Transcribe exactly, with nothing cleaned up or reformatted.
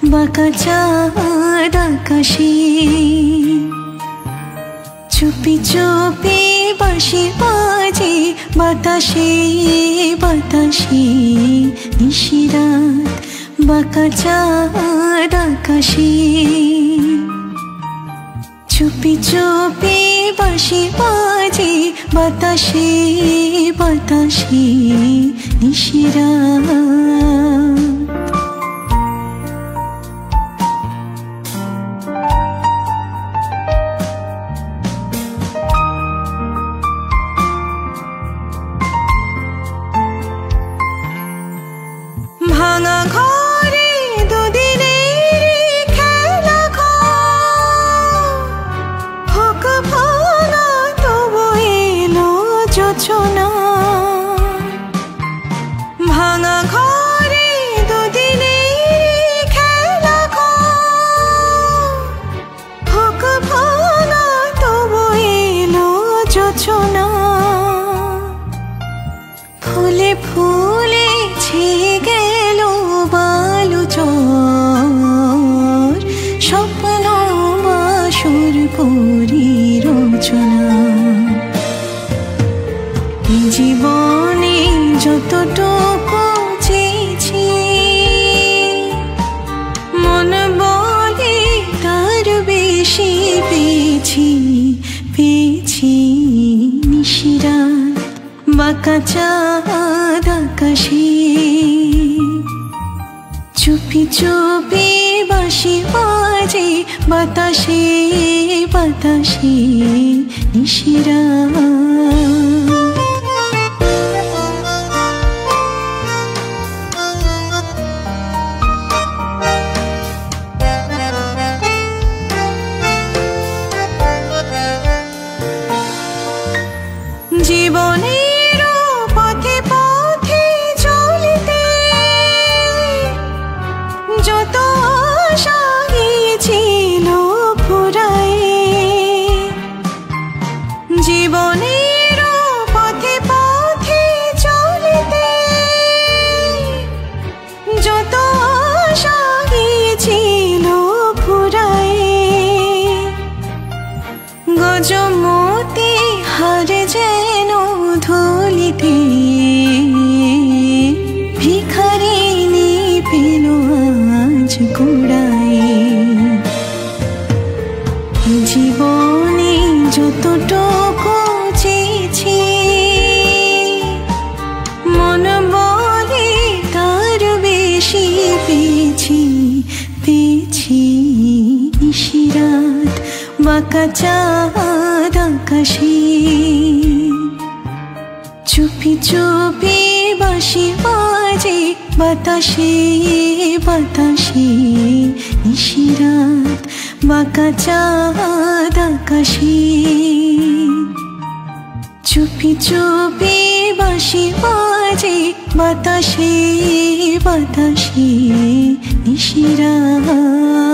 বাঁকা চাঁদ আকাশে চুপি চুপি বাঁশি বাজে বাতাসে বাতাসে নিশিরাত বাঁকা চাঁদ আকাশে চুপি চুপি বাঁশি বাজে বাতাসে বাতাসে নিশিরাত ভাঙা ঘরে দুদিনের খেলা হোক ভাঙা তবু এলো যোচনা ভাঙা ঘরে দুদিনের খেলা হোক ভাঙা তবু এলো যোচনা ফুলে ফুলে ছেয়ে গেল বালু চর স্বপ্ন বাসর করি রচনা জীবনে যতটুকু চেয়েছি মন বলে তার বেশি পেয়েছি পেয়েছি নিশিরাত বাঁকা চাঁদ আকাশে চুপি চুপি বাঁশি বাজে বাতাসে বাতাসে নিশিরাত জীবনের পথে পথে চলিতে যত আশা গিয়েছিল ফুরায়ে জীবনের পথে পথে চলিতে যত আশা গিয়েছিল ফুরায়ে গজমতি হারে যেন ধুলিতে ভিখারিনী পেল আজ গোড়ায় জীবনে যতটুকু চেয়েছি মন বলে তার বেশি পেয়েছি পেয়েছি নিশিরাত বাঁকা চাঁদ আকাশে চুপি চুপি বাঁশি বাজে বাতাসে বাতাসে নিশিরাত বাঁকা চাঁদ আকাশে চুপি চুপি বাঁশি বাজে বাতাসে বাতাসে নিশিরাত।